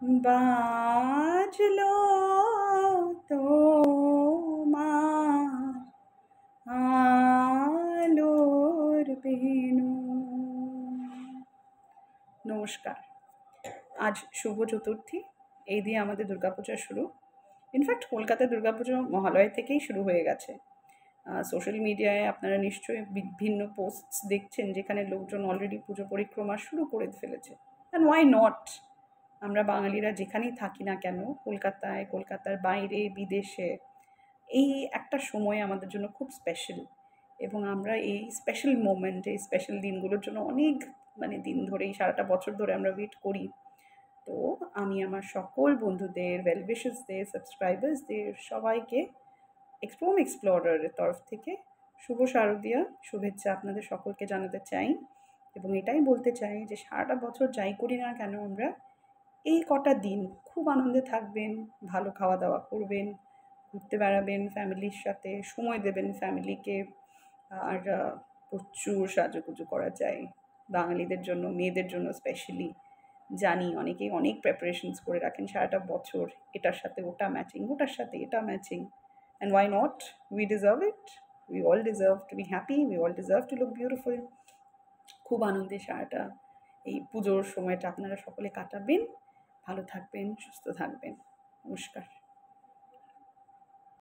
বাজলো তোমার আলোর বেণু। নমস্কার। আজ শুভ চতুর্থী। এই দিয়ে আমাদের দুর্গাপূজা শুরু। ইনফ্যাক্ট কলকাতায় দুর্গাপুজো মহালয়া থেকেই শুরু হয়ে গেছে। সোশ্যাল মিডিয়ায় আপনারা নিশ্চয়ই বিভিন্ন পোস্টস দেখছেন যেখানে লোকজন অলরেডি পুজো পরিক্রমা শুরু করে ফেলেছে। And why not? আমরা বাঙালিরা যেখানেই থাকি না কেন, কলকাতায়, কলকাতার বাইরে, বিদেশে, এই একটা সময় আমাদের জন্য খুব স্পেশাল। এবং আমরা এই স্পেশাল মোমেন্ট, এই স্পেশাল দিনগুলোর জন্য অনেক দিন ধরেই, সারাটা বছর ধরে আমরা ওয়েট করি। তো আমি আমার সকল বন্ধুদের, ওয়েল উইশার্সদের, সাবস্ক্রাইবার্সদের সবাইকে এক্সপ্লোরারের তরফ থেকে শুভ শারদীয়া শুভেচ্ছা আপনাদের সকলকে জানাতে চাই। এবং এটাই বলতে চাই যে সারাটা বছর যাই করি না কেন আমরা, এই কটা দিন খুব আনন্দে থাকবেন, ভালো খাওয়া দাওয়া করবেন, ঘুরতে বেড়াবেন ফ্যামিলির সাথে, সময় দেবেন ফ্যামিলিকে। আর প্রচুর সাজুগুজু করা যায় বাঙালিদের জন্য, মেয়েদের জন্য স্পেশালি। জানি অনেকেই অনেক প্রিপারেশনস করে রাখেন সারাটা বছর, এটার সাথে ওটা ম্যাচিং, ওটার সাথে এটা matching. And why not? We deserve it. We all deserve to be happy, we all deserve to look beautiful. খুব আনন্দে সারাটা এই পুজোর সময়টা আপনারা সকলে কাটাবেন। ভালো থাকবেন, সুস্থ থাকবেন। নমস্কার।